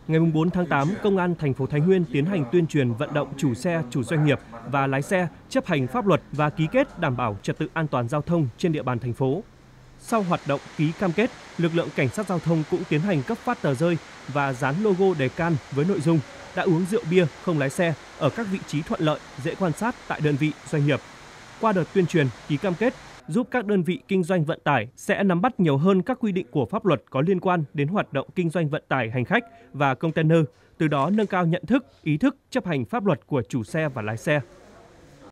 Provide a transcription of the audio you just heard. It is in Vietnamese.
Ngày 4 tháng 8, Công an thành phố Thái Nguyên tiến hành tuyên truyền vận động chủ xe, chủ doanh nghiệp và lái xe chấp hành pháp luật và ký kết đảm bảo trật tự an toàn giao thông trên địa bàn thành phố. Sau hoạt động ký cam kết, lực lượng cảnh sát giao thông cũng tiến hành cấp phát tờ rơi và dán logo đề can với nội dung đã uống rượu bia không lái xe ở các vị trí thuận lợi, dễ quan sát tại đơn vị, doanh nghiệp. Qua đợt tuyên truyền, ký cam kết giúp các đơn vị kinh doanh vận tải sẽ nắm bắt nhiều hơn các quy định của pháp luật có liên quan đến hoạt động kinh doanh vận tải hành khách và container, từ đó nâng cao nhận thức, ý thức chấp hành pháp luật của chủ xe và lái xe.